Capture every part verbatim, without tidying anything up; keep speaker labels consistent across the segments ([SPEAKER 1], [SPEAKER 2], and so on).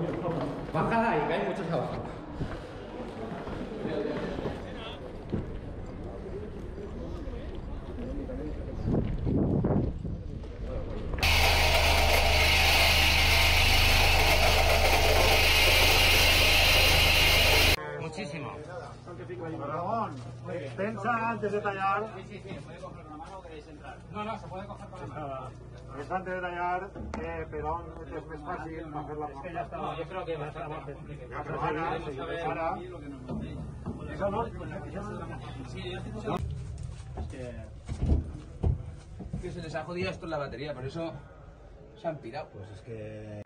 [SPEAKER 1] Bájala y caen muchos abajo.
[SPEAKER 2] Muchísimo.
[SPEAKER 3] Ramón, pensa antes de tallar.
[SPEAKER 2] Sí, sí, sí. ¿Puede coger una mano o queréis entrar? No, no, se puede coger con la mano.
[SPEAKER 3] Pensa antes de tallar, eh, pero es más fácil hacer la
[SPEAKER 2] Es que ya está. No, yo creo que va a estar más fácil.
[SPEAKER 3] Ya, pero ahora,
[SPEAKER 2] Vamos a ver
[SPEAKER 3] ahora.
[SPEAKER 2] lo que nos mandéis.
[SPEAKER 3] Eso no.
[SPEAKER 2] Sí, yo estoy seguro. Es que... que se les ha jodido esto en la batería, por eso se han pirado.
[SPEAKER 3] Pues es que...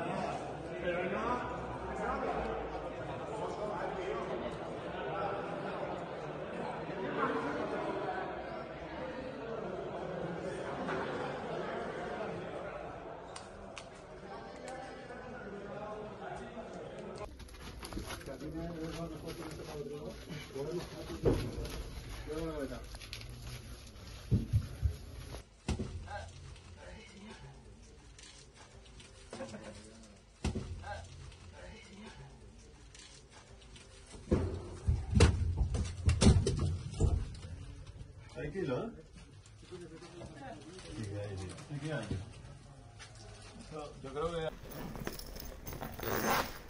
[SPEAKER 3] Tranquilo, ¿eh? Sigue ahí, sigue ahí. Yo creo que...